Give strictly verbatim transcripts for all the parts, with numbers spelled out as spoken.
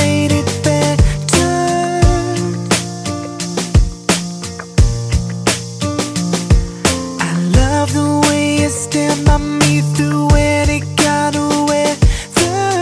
made it better. I love the way you stand by me through any kind of weather.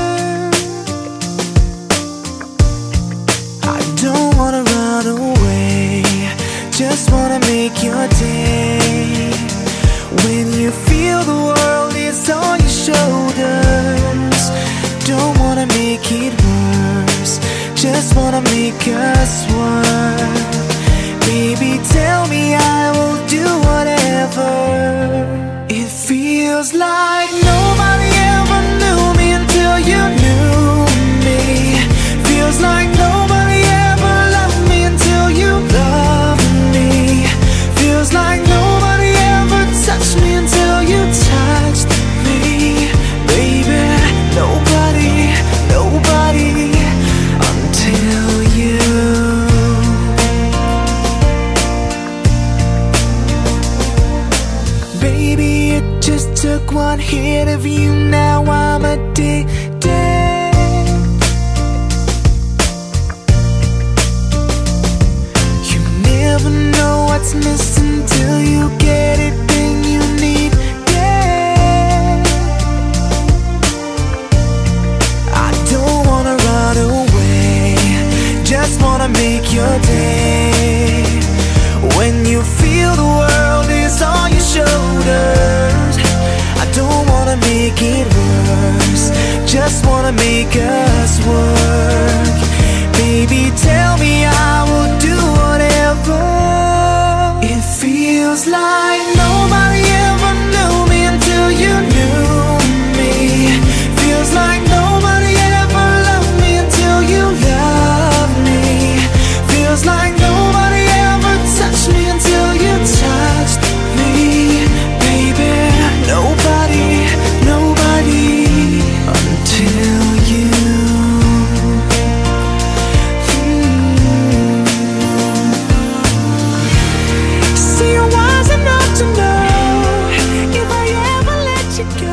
I don't wanna run away, just wanna make your day. When you feel the world is on your shoulders, don't wanna make it worse, just wanna make us work. Baby, tell me I will do whatever. It feels like nobody ever knew me until you knew me. Feels like nobody ever loved me until you loved me. Feels like nobody ever touched me until you touched me. Baby, nobody, nobody until you. Baby, it just took one hit of you, now I'm addicted. You never know what's missing till you get it, then you need it. I don't wanna run away, just wanna make your day. When you feel the world is on your shoulders, I don't wanna make it worse, just wanna make us work. Baby, tell me I will do whatever. It feels like nobody ever knew me until you knew me. Feels like nobody ever loved me until you loved me. Feels like nobody ever touched me until you touched me. Baby, nobody, nobody until you. Mm. See, you're wise enough to know if I ever let you go.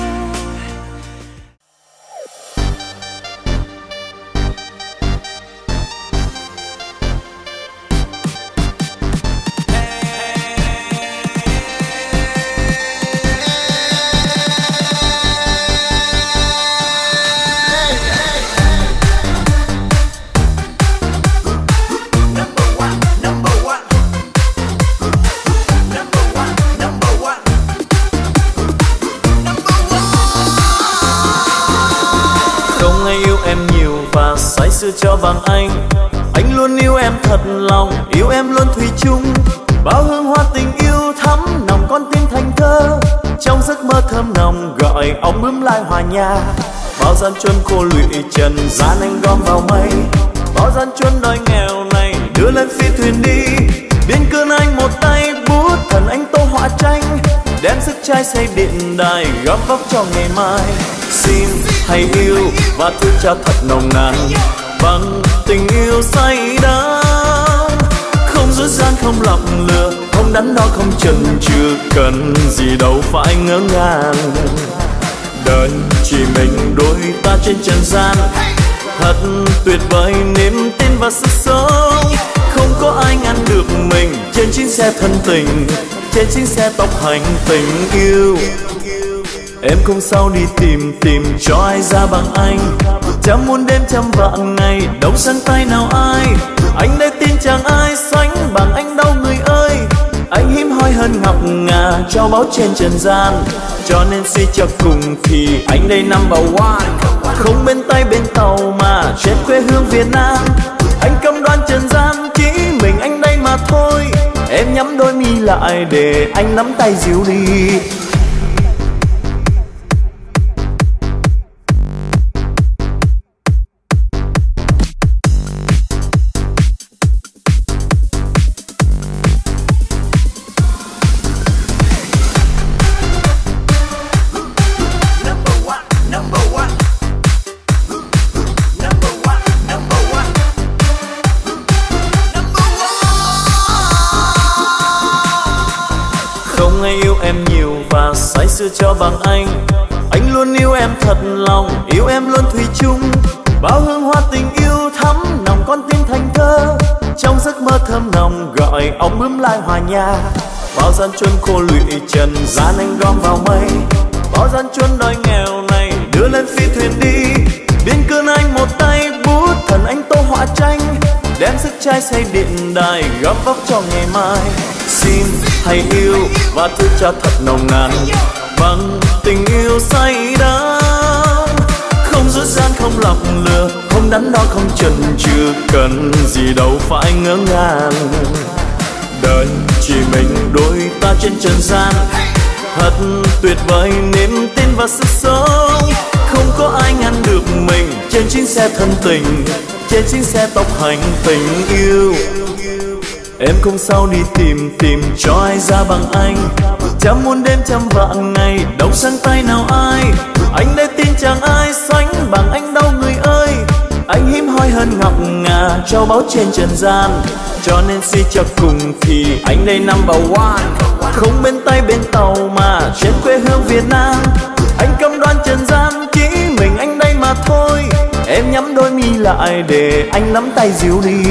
Không ai yêu em nhiều và say sưa cho bằng anh. Anh luôn yêu em thật lòng, yêu em luôn thủy chung. Bao hương hoa tình yêu thắm nồng con tim thành thơ. Trong giấc mơ thơm nồng gọi ống bướm lai hòa nhà. Bao gian truân khô lụy trần gian anh gom vào mây. Bao gian truân đói nghèo này đưa lên phi thuyền đi. Biên cương anh một tay bút thần anh tô họa tranh. Đem sức trai xây điện đài góp vóc cho ngày mai. Xin hãy yêu và thương trao thật nồng nàn bằng tình yêu say đắm. Không dối gian không lọc lừa, không đắn đo không chần chừ, cần gì đâu phải ngỡ ngàng. Đời chỉ mình đôi ta trên trần gian, thật tuyệt vời niềm tin và sức sống. Không có ai ngăn được mình trên chiếc xe thân tình, trên chiếc xe tốc hành tình yêu. Em không sao đi tìm tìm cho ai ra bằng anh. Trăm muôn đêm trăm vạn ngày đâu sang tay nào ai. Anh đây tin chẳng ai sánh bằng anh đâu người ơi. Anh hiếm hoi hơn ngọc ngà cho báu trên trần gian. Cho nên suy cho cùng thì anh đây number one. Không bên tay bên tàu mà trên quê hương Việt Nam. Anh cam đoan trần gian chỉ mình anh đây mà thôi. Em nhắm đôi mi lại để anh nắm tay dìu đi. Say sưa cho bằng anh. Anh luôn yêu em thật lòng, yêu em luôn thủy chung. Bao hương hoa ngày ong bướm lai hòa nhà. Bao gian truân khô lụy trần gian anh gom vào mây, bao gian truân đói nghèo này đưa lên phi thuyền đi. Biên cương anh một tay bút thần anh tô họa tranh, đem sức trai xây điện đài góp vóc cho ngày mai. Xin hãy yêu và thứ cho thật nồng nàn bằng tình yêu say đắm, không dối gian không lọc lừa, không đắn đo không chần chừ, cần gì đâu phải ngỡ ngàng. Đời chỉ mình đôi ta trên trần gian, thật tuyệt vời niềm tin và sức sống. Không có ai ngăn được mình trên chuyến xe thân tình, trên chuyến xe tốc hành tình yêu. Em không sao đi tìm tìm cho ai ra bằng anh, trăm muôn đêm trăm vạn ngày đâu sang tay nào ai. Anh đây tin chẳng ai sánh bằng anh đâu người ơi, anh hiếm hoi hơn ngọc ngà châu báu trên trần gian. Cho nên suy cho cùng thì anh đây number one, không bên tay bên tàu mà trên quê hương Việt Nam. Anh cam đoan trần gian chỉ mình anh đây mà thôi, em nhắm đôi mi lại để anh nắm tay dìu đi.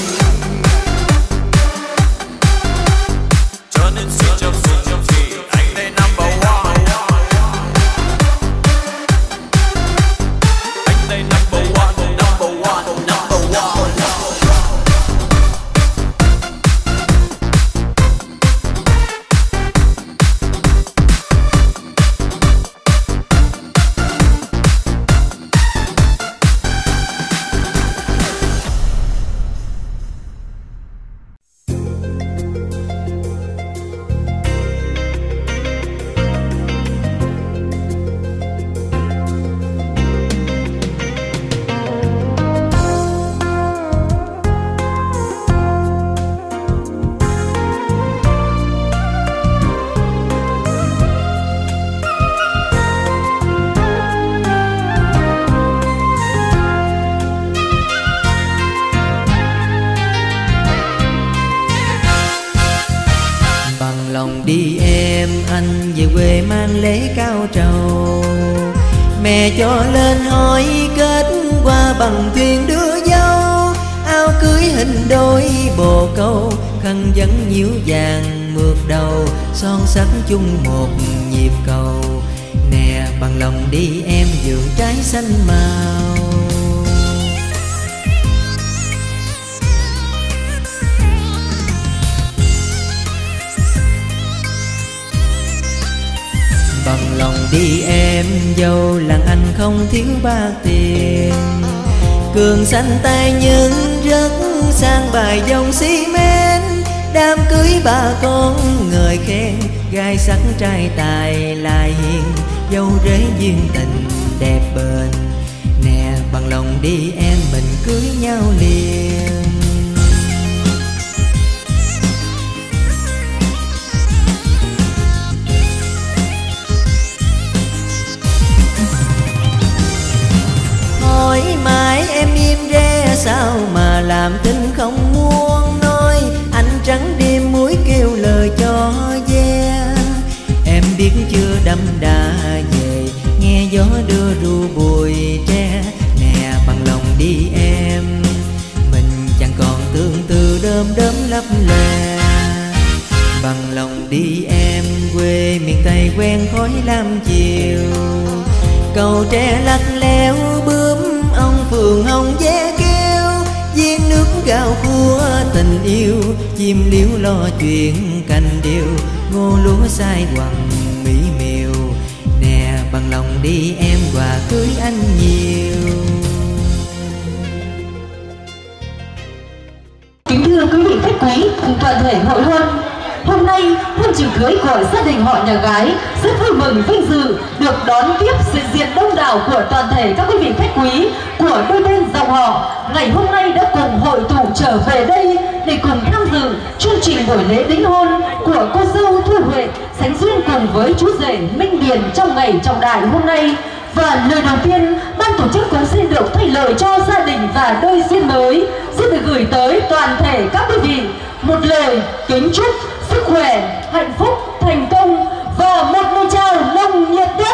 Mẹ cho lên hỏi kết qua bằng thuyền đưa dâu, áo cưới hình đôi bồ câu, khăn vấn nhiễu vàng mượt đầu, son sắc chung một nhịp cầu. Nè bằng lòng đi em vườn trái xanh màu. Bằng lòng đi em dâu làng anh không thiếu bạc tiền, cường xanh tay nhưng rất sang bài dòng xi men. Đám cưới bà con ngợi khen, gai sắc trai tài lại hiền, dâu rể duyên tình đẹp bền. Nè bằng lòng đi em mình cưới nhau liền. Hỏi mãi em im re sao mà làm tin không muốn nói, anh trắng đêm muối kêu lời cho ve. Em biết chưa đâm đà về, nghe gió đưa ru bụi tre. Nè bằng lòng đi em, mình chẳng còn tương tư đơm đớm lấp lè. Bằng lòng đi em, quê miền Tây quen khói lam chiều, cầu tre lắc léo bướm ông phường hồng ve kêu. Viên nước gạo cua tình yêu, chim liễu lo chuyện cành điều, ngô lúa sai quằn mỹ miều. Nè bằng lòng đi em quà cưới anh nhiều. Kính thưa quý vị khách quý cùng toàn thể hội hôn, hôm nay hôn trường cưới của gia đình họ nhà gái rất vui mừng vinh dự được đón tiếp sự diện đông đảo của toàn thể các quý vị khách quý của đôi bên dòng họ. Ngày hôm nay đã cùng hội tụ trở về đây để cùng tham dự chương trình buổi lễ đính hôn của cô dâu Thu Huệ sánh duyên cùng với chú rể Minh Điền trong ngày trọng đại hôm nay. Và lời đầu tiên, ban tổ chức cũng xin được thay lời cho gia đình và đôi duyên mới xin được gửi tới toàn thể các quý vị một lời kính chúc sức khỏe, hạnh phúc, thành công và một lời chào nồng nhiệt nhất.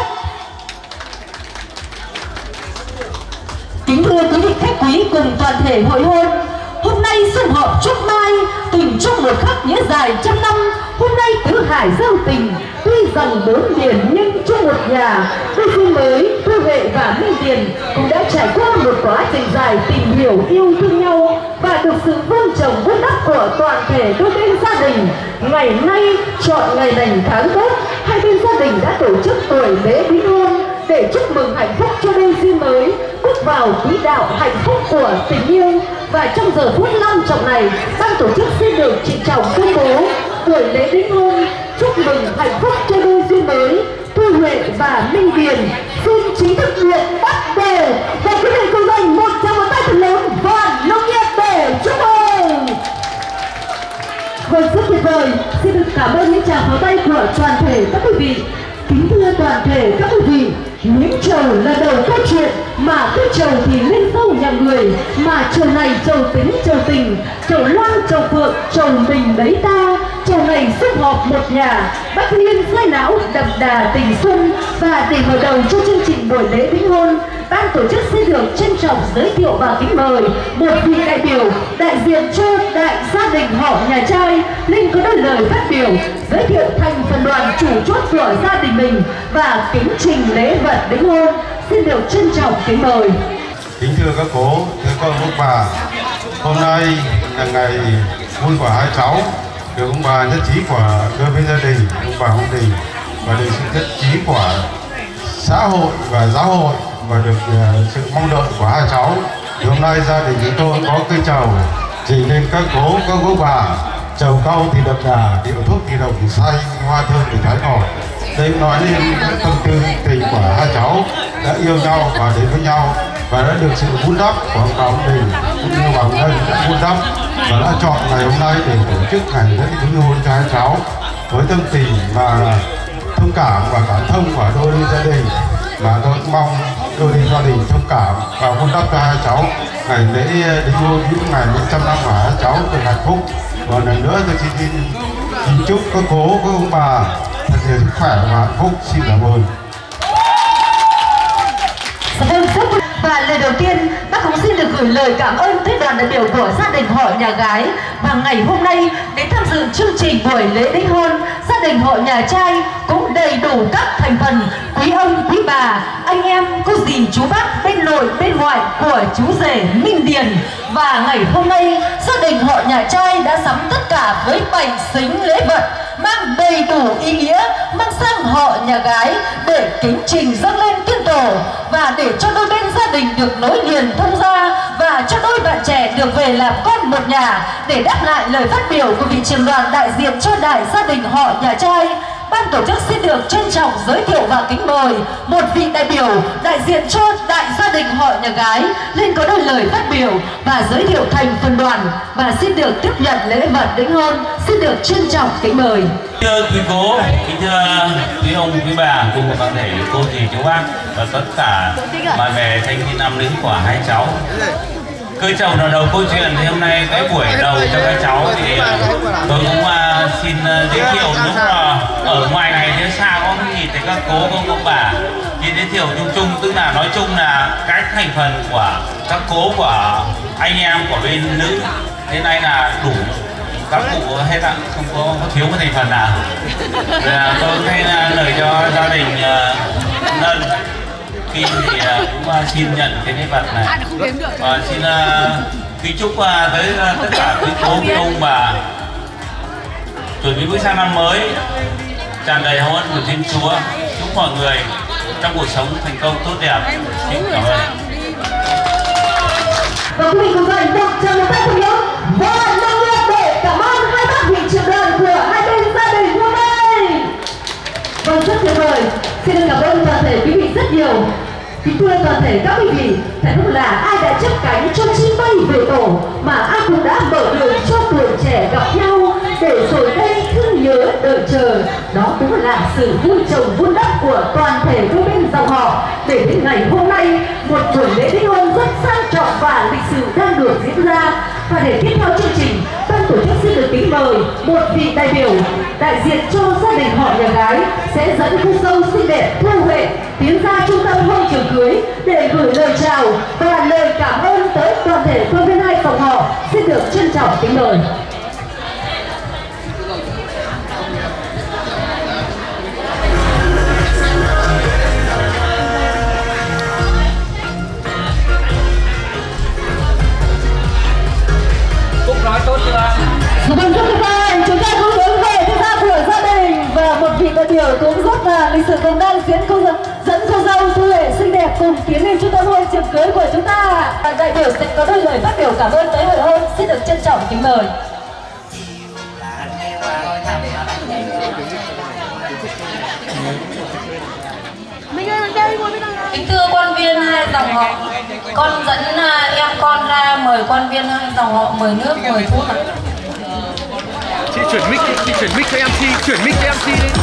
Kính thưa quý vị khách quý cùng toàn thể hội hôn, hôm nay nay sum họp chúc mai, tình trong một khắc nghĩa dài trăm năm. Hôm nay tứ hải giao tình, tuy rằng bốn miền nhưng chung một nhà. Đôi khi mới, Thu Huệ và Minh Điền cũng đã trải qua một quá trình dài tìm hiểu yêu thương nhau và được sự vun trồng vun đắp của toàn thể đôi bên gia đình. Ngày nay chọn ngày lành tháng tốt, hai bên gia đình đã tổ chức tuổi lễ đính hôn để chúc mừng hạnh phúc cho đôi duyên mới bước vào quỹ đạo hạnh phúc của tình yêu. Và trong giờ phút long trọng này, ban tổ chức xin được trịnh trọng tuyên bố buổi lễ đính hôn chúc mừng hạnh phúc cho đôi duyên mới Thu Huệ và Minh Điền xin chính thức được bắt đầu. Và quý vị cùng dành một tràng pháo tay thật lớn và nồng nhiệt để chúc mừng. Vâng, rất tuyệt vời. Xin được cảm ơn những tràng pháo tay của toàn thể các quý vị. Kính thưa toàn thể các quý vị, những trầu là đầu câu chuyện, mà cái trầu thì lên sâu nhà người, mà trầu này trầu tính trầu tình, trầu loan trầu phượng, trầu mình đấy ta, trầu này sum họp một nhà, bách niên say não đậm đà tình xuân. Và để mở đầu cho chương trình buổi lễ đính hôn, ban tổ chức xin được trân trọng giới thiệu và kính mời một vị đại biểu đại diện cho đại gia đình họ nhà trai lên có đôi lời phát biểu, giới thiệu thành phần đoàn chủ chốt của gia đình mình và kính trình lễ vật đính hôn. Xin được trân trọng kính mời. Kính thưa các cố, thưa con ông bà, hôm nay là ngày vui của hai cháu, được ông bà nhất trí của đôi bên gia đình, ông bà ông đình và được sự nhất trí của xã hội và giáo hội và được sự mong đợi của hai cháu. Thì hôm nay gia đình chúng tôi có cây trầu trình lên các cố, các cô bà. Trầu cau thì đậm đà, điệu thuốc thì đồng thì say, hoa thơm thì trái ngọt. Đây nói lên tâm tư tình của hai cháu đã yêu nhau và đến với nhau và đã được sự vun đắp của ông bà ông đình cũng như bà Ngân đã vun đắp và đã chọn ngày hôm nay để tổ chức ngày lễ đính hôn cho hai cháu với tâm tình và thông cảm và cảm thông của đôi gia đình. Và tôi cũng mong đôi gia đình thông cảm và vun đắp cho hai cháu ngày lễ đính hôn những ngày một trăm năm của hai cháu được hạnh phúc. Và lần nữa tôi xin, xin, xin chúc các cố, các ông bà thật nhiều sức khỏe và hạnh phúc. Xin cảm ơn. Và lời đầu tiên, bác cũng xin được gửi lời cảm ơn tới đoàn đại biểu của gia đình họ nhà gái và ngày hôm nay đến tham dự chương trình buổi lễ đính hôn. Gia đình họ nhà trai cũng đầy đủ các thành phần, quý ông, quý bà, anh em, cô dì, chú bác bên nội, bên ngoại của chú rể Minh Điền. Và ngày hôm nay, gia đình họ nhà trai đã sắm tất cả với bảy xính lễ vật mang đầy đủ ý nghĩa mang sang họ nhà gái để kính trình dâng lên tiên tổ và để cho đôi bên gia đình được nối liền thông gia và cho đôi bạn trẻ được về làm con một nhà. Để đáp lại lời phát biểu của vị trưởng đoàn đại diện cho đại gia đình họ nhà trai, ban tổ chức xin được trân trọng giới thiệu và kính mời một vị đại biểu đại diện cho đại gia đình họ nhà gái lên có đôi lời phát biểu và giới thiệu thành phần đoàn và xin được tiếp nhận lễ vật đính hôn. Xin được trân trọng kính mời. Thưa quý cố, kính thưa quý ông, quý bà cùng với toàn thể cô dì chú bác và tất cả bạn bè thanh niên nam nữ của hai cháu. Cưới chồng là đầu câu chuyện thì hôm nay cái buổi đầu cho các cháu thì tôi cũng uh, xin uh, giới thiệu lúc là ở ngoài này nếu xa có cái gì thì các cố các ông bà chỉ giới thiệu chung chung, tức là nói chung là cái thành phần của các cố của anh em của bên nữ đến nay là đủ các cụ hết ạ, không có, có thiếu cái thành phần nào. Là tôi thấy là lời cho gia đình uh, Ngân Kim thì uh, cũng uh, xin nhận cái lễ vật này và xin uh, kính chúc uh, tới uh, tất cả quý cố quý ông bà chuẩn bị bước sang năm mới tràn đầy hồng ân của Thiên Chúa. Chúc mọi người trong cuộc sống thành công tốt đẹp. Xin cảm ơn. Và quý vị cùng dành một tràng pháo tay thật lớn và nồng nhiệt để cảm ơn hai bác vị trưởng đoàn của hai bên gia đình hôm nay. Vâng, rất tuyệt vời. Xin cảm ơn toàn thể quý vị rất nhiều. Kính thưa toàn thể các quý vị, thật không là ai đã chấp cánh cho chim bay về tổ, mà ai cũng đã mở đường cho tuổi trẻ gặp nhau để rồi đây thương nhớ đợi chờ. Đó cũng là sự vui trồng vun đắp của toàn thể đôi bên dòng họ để đến ngày hôm nay một buổi lễ đính hôn rất sang trọng và lịch sử đang được diễn ra. Và để tiếp theo chương trình, ban tổ chức xin được kính mời một vị đại biểu đại diện cho gia đình họ nhà gái sẽ dẫn cô dâu xinh đẹp Thu Huệ tiến ra trung tâm hôn trường cưới để gửi lời chào và lời cảm ơn tới toàn thể đôi bên hai dòng họ. Xin xin được trân trọng kính mời. Nói tốt chưa? Vâng, thưa các bạn, chúng ta cũng hướng về thứ gia của gia đình và một vị đại biểu cũng rất là lịch sử còn đang diễn cô dẫn cô dâu Thu Huệ xinh đẹp cùng tiến lên trung tâm hội trường cưới của chúng ta. Đại biểu sẽ có đôi lời phát biểu cảm ơn tới hội hôn, xin được trân trọng kính mời. Kính thưa quan viên hai dòng họ, con dẫn em con ra mời quan viên hai dòng họ mời nước mời thuốc ạ. Chị chuyển mic, chị chuyển mic cho em xê, chuyển mic cho em xê đi.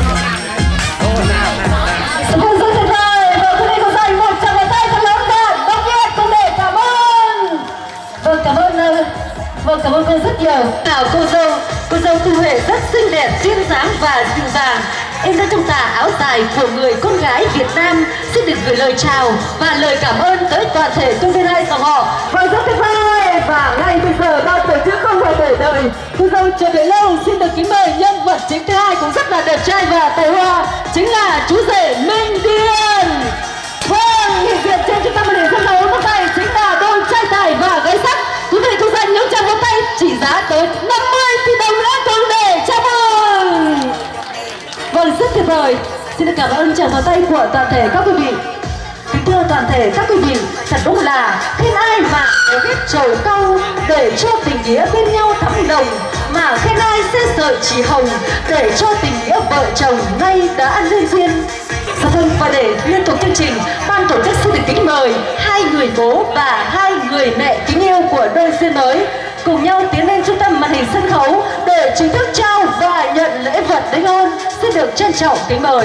Vâng, rất tuyệt vời. Và quý vị có dành một tràng pháo tay thật lớn bạn Đông Việt cùng để cảm ơn. Vâng, cảm ơn Vâng, cảm ơn cô rất nhiều. Nào cô dâu, cô dâu Thu Huệ rất xinh đẹp, duyên dáng và dịu dàng. Em đã trong tà áo dài của người con gái Việt Nam xin được gửi lời chào và lời cảm ơn tới toàn thể công viên hai dòng họ. Vâng, rất tuyệt vời. Và ngay bây giờ ban tổ chức không phải để đợi cô dâu chờ đợi lâu, xin được kính mời nhân vật chính thứ hai cũng rất là đẹp trai và tài hoa, chính là chú rể Minh Điền. Vâng, hiện diện trên trung tâm màn hình sân khấu lúc này chính là đôi trai tài và gái sắc. Quý vị cùng dành những tràng pháo tay trị giá tới năm mươi tỷ đồng nữa cùng để chào mừng. Vâng, rất tuyệt vời. Xin được cảm ơn tràng pháo tay của toàn thể các quý vị. Kính thưa toàn thể các quý vị, thật đúng là khen ai mà biết trầu cau để cho tình nghĩa bên nhau thắm đồng, mà khen ai sẽ sợi chỉ hồng để cho tình nghĩa vợ chồng nay đã nên duyên. Dạ vâng, và để liên tục chương trình, ban tổ chức xin được kính mời hai người bố và hai người mẹ kính yêu của đôi duyên mới cùng nhau tiến lên trung tâm màn hình sân khấu để chính thức trao và nhận lễ vật đính hôn. Xin được trân trọng kính mời.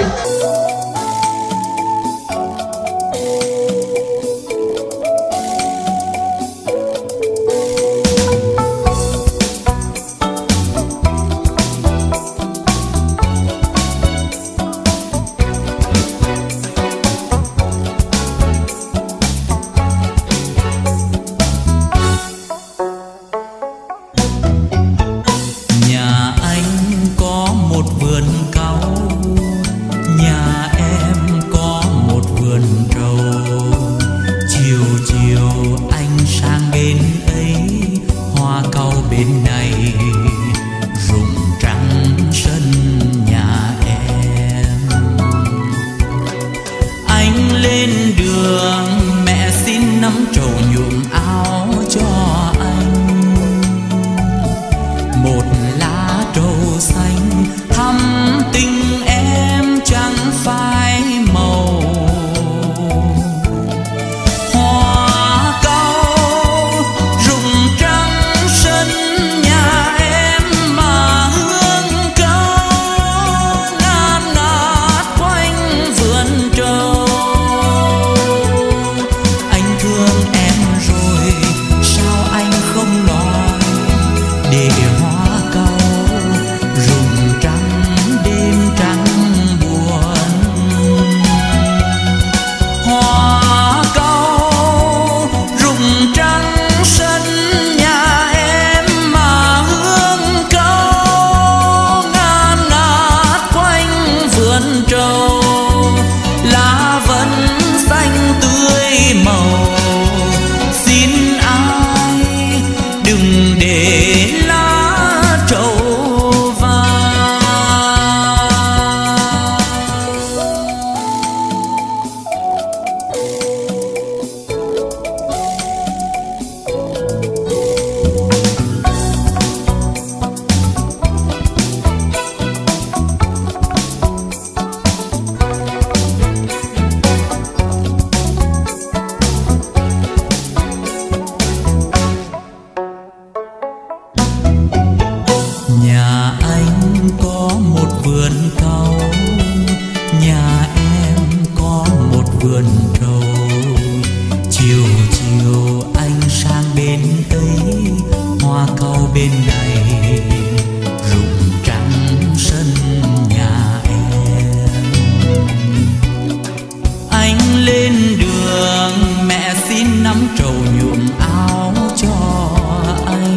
Lên đường mẹ xin nắm trầu nhuộm áo cho anh.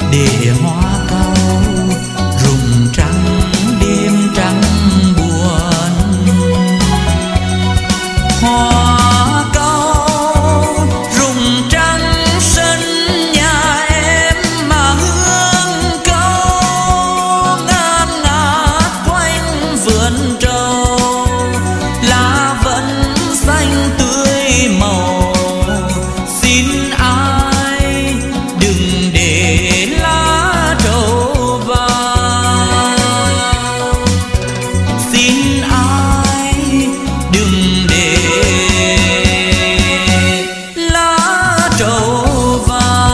để hoa cau rụng trắng đêm trắng buồn. Hoa cau rụng trắng sân nhà em mà hương câu ngát ngát quanh vườn trầu, lá vẫn xanh tươi màu. Xin ai đừng để lá trầu vào, xin ai đừng để lá trầu vào.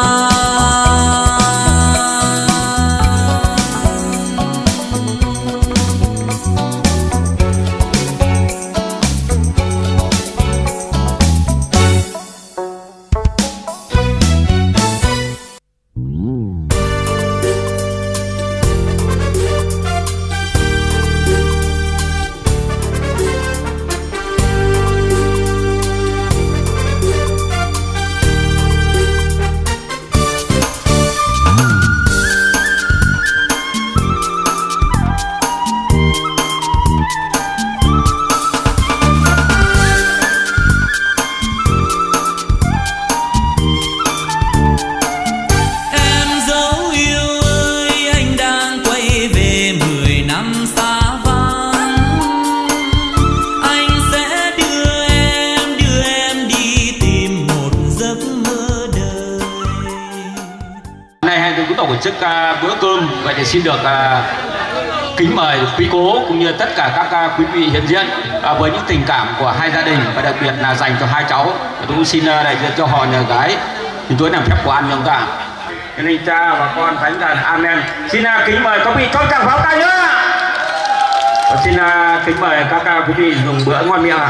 Em dấu yêu ơi, anh đang quay về mười năm xa vắng. Anh sẽ đưa em, đưa em đi tìm một giấc mơ đời. Hôm nay hai tôi cũng tổ chức uh, bữa cơm, vậy thì xin được uh, kính mời quý cố cũng như tất cả các uh, quý vị hiện diện uh, với những tình cảm của hai gia đình và đặc biệt là dành cho hai cháu. Tôi cũng xin uh, đại diện cho họ nhà gái thì tôi làm phép của ăn chúng ta. Cho nên cha và con thánh thần amen. Xin uh, kính mời các vị cho chẳng pháo tay nữa. Và xin uh, kính mời các uh, quý vị dùng bữa ngon miệng.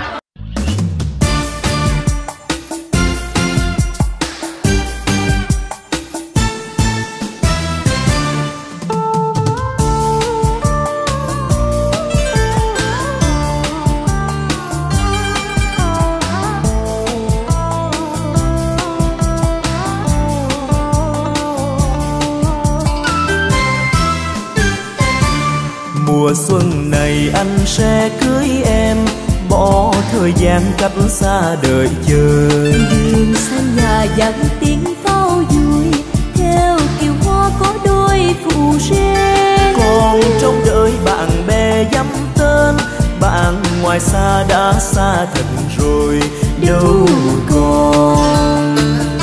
Mùa xuân này anh sẽ cưới em, bỏ thời gian cách xa đợi chờ. Đường xanh nhà dặn tiếng pháo vui, theo kiều hoa có đôi phụ rê. Còn trông đợi bạn bè dăm tên, bạn ngoài xa đã xa thật rồi đâu còn.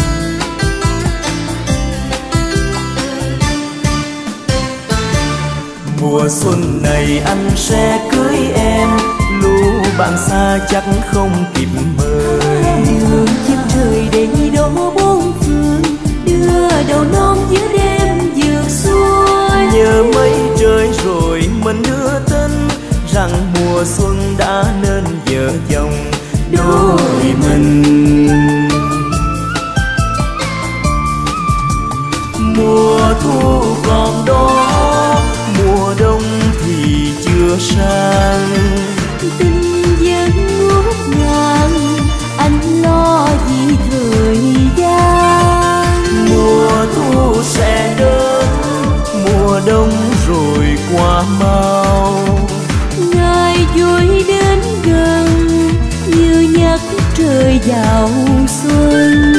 Mùa xuân này anh sẽ cưới em, lũ bạn xa chắc không kịp mời. Đường chiếc trời đầy đổ bốn phương, đưa đầu non giữa đêm vượt xuôi. Nhớ mấy trời rồi mình đưa tin rằng mùa xuân đã nên vợ chồng đôi mình. Mùa thu còn đó, mùa đông thì chưa sang. Tình vẫn ngút ngàn, anh lo vì thời gian. Mùa thu sẽ đến, mùa đông rồi qua mau. Ngày vui đến gần, như nhắc trời vào xuân.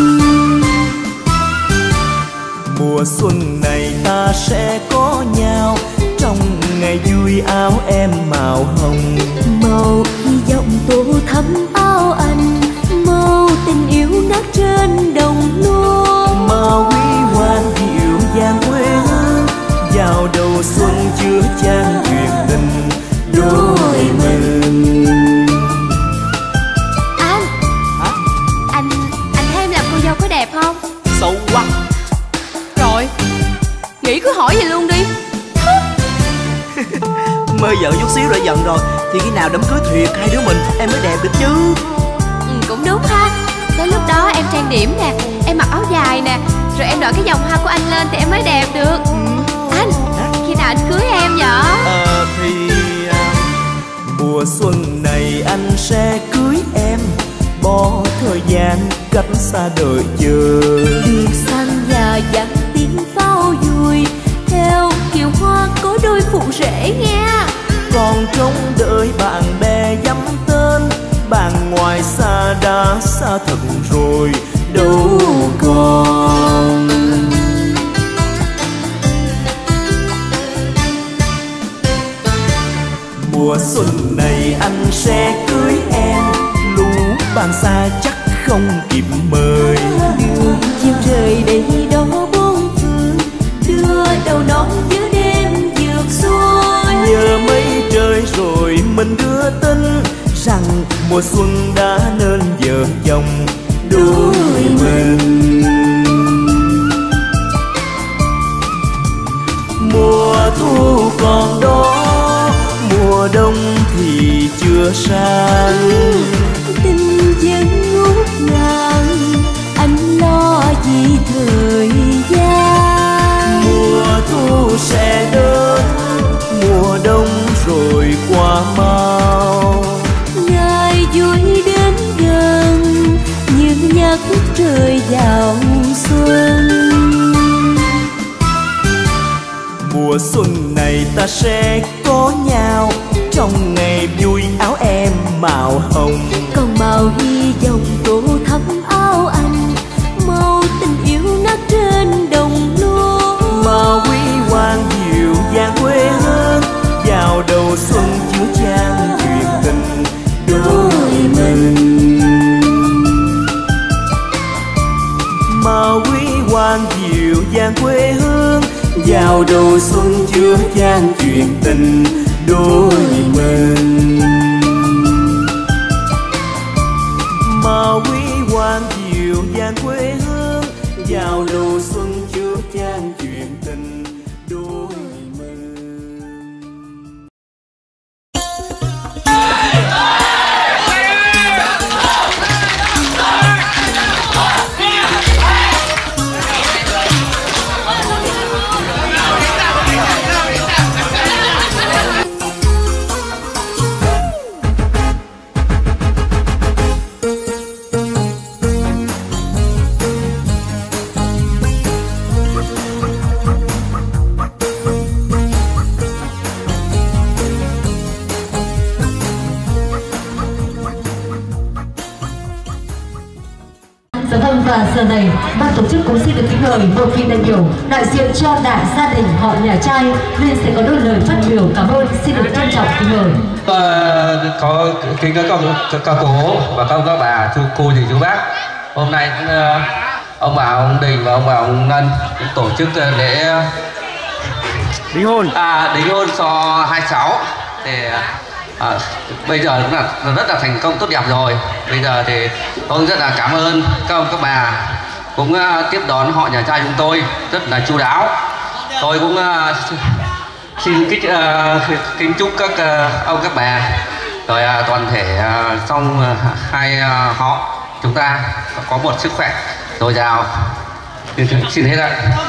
Mùa xuân này ta sẽ có nhau, trong ngày vui áo em màu hồng. Màu hy vọng tô thắm áo anh, màu tình yêu ngát trên đồng lúa. Màu huy hoàng dịu dàng quê hương, vào đầu xuân chứa chan chuyện tình đôi mình. Anh Hả? Anh Anh thấy em làm cô dâu có đẹp không? Xấu quá. Rồi, nghĩ cứ hỏi vậy luôn đi. Mơ vợ chút xíu đã giận rồi, thì khi nào đám cưới thiệt hai đứa mình em mới đẹp được chứ. Ừ, cũng đúng ha. Tới lúc đó em trang điểm nè, em mặc áo dài nè, rồi em đội cái vòng hoa của anh lên thì em mới đẹp được. Anh, khi nào anh cưới em vậy? Ờ thì à, mùa xuân này anh sẽ cưới em, bỏ thời gian cách xa đợi chờ. Đường xanh và dặn phao dùi theo kiều hoa có đôi phụ rể nghe. Còn trông đợi bạn bè dăm tên, bạn ngoài xa đã xa thật rồi đâu còn. Mùa xuân này anh sẽ cưới em, lũ bạn xa chắc không kịp mời. Đường chiều trời đây đó bốn phương, đưa đầu nón giữa đêm vượt xuôi. Nhờ mây trời rồi mình đưa tin rằng mùa xuân đã nên vợ chồng đôi mình. Mùa thu còn đó, mùa đông thì chưa sang. Tình vẫn ngút ngàn, anh lo vì thời gian. Mùa thu sẽ đến, mùa đông rồi qua mau. Ngày vui đến gần như nhắc trời vào xuân. Mùa xuân này ta sẽ có nhau, trong ngày vui áo em màu hồng. Còn màu hy vọng tô thắm áo anh, màu tình yêu nát trên đồng lúa. Màu huy hoàng dịu dàng quê hương, vào đầu xuân chứa chan chuyện tình đôi mình. Màu huy hoàng dịu dàng quê hương, vào đầu xuân chứa chan chuyện tình đôi mình. Màu huy hoàng dịu dàng quê hương, vào đầu xuân chứa chan chuyện tình đôi mình. Dạ vâng, và giờ này ban tổ chức cũng xin được kính mời một vị đại biểu đại diện cho đại gia đình họ nhà trai nên sẽ có đôi lời phát biểu cảm ơn, xin được trân trọng kính mời. À, có kính các các các cố và các các bà, chú cô dì chú bác, hôm nay cũng, uh, ông bà ông Đình và ông bà ông Ngân cũng tổ chức lễ đính hôn à đính hôn cho hai cháu. Để À, bây giờ cũng là rất là thành công tốt đẹp rồi. Bây giờ thì tôi rất là cảm ơn các ông các bà cũng uh, tiếp đón họ nhà trai chúng tôi rất là chu đáo. Tôi cũng uh, xin kính, uh, kính chúc các uh, ông các bà rồi uh, toàn thể uh, trong uh, hai uh, họ chúng ta có một sức khỏe dồi dào. Xin hết ạ.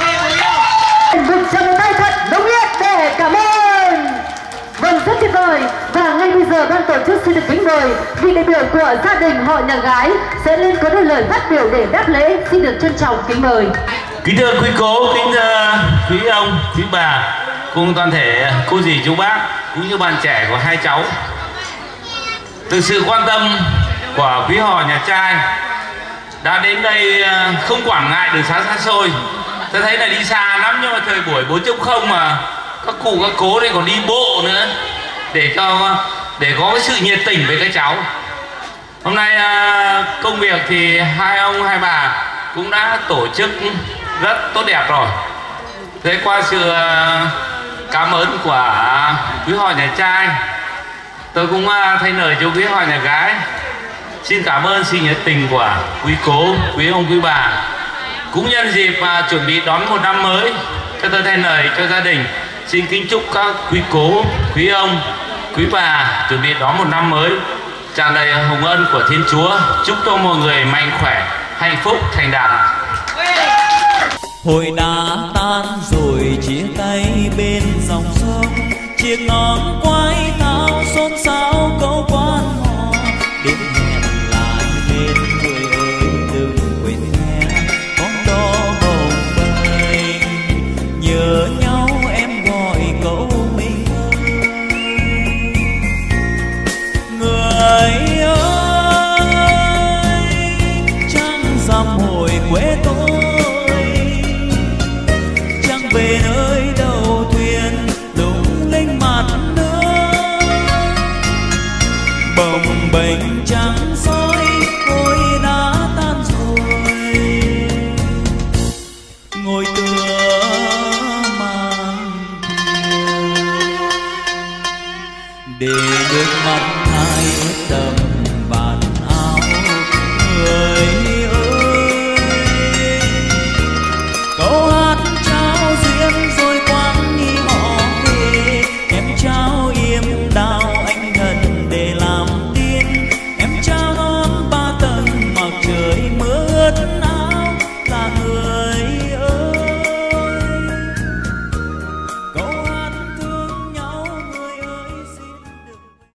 Một tràng tay thật nồng nhiệt để cảm ơn. Vâng, rất tuyệt vời. Và ngay bây giờ ban tổ chức xin được kính mời vị đại biểu của gia đình họ nhà gái sẽ lên có đôi lời phát biểu để đáp lễ, xin được trân trọng kính mời. Kính thưa quý cố, kính thưa quý ông, quý bà, cùng toàn thể cô dì chú bác cũng như bạn trẻ của hai cháu. Từ sự quan tâm của quý họ nhà trai đã đến đây không quản ngại đường xá xa xôi. Tôi thấy là đi xa lắm nhưng mà thời buổi bốn chấm không mà các cụ các cố đây còn đi bộ nữa để cho để có cái sự nhiệt tình với các cháu. Hôm nay công việc thì hai ông hai bà cũng đã tổ chức rất tốt đẹp rồi. Thế qua sự cảm ơn của quý họ nhà trai, tôi cũng thay lời cho quý họ nhà gái xin cảm ơn sự nhiệt tình của quý cố, quý ông, quý bà. Cũng nhân dịp mà chuẩn bị đón một năm mới, cho tôi thay lời cho gia đình xin kính chúc các quý cố, quý ông, quý bà chuẩn bị đón một năm mới tràn đầy hồng ân của Thiên Chúa. Chúc cho mọi người mạnh khỏe, hạnh phúc, thành đạt. Hội đã tan rồi chia tay bên dòng sông, chiếc nón qua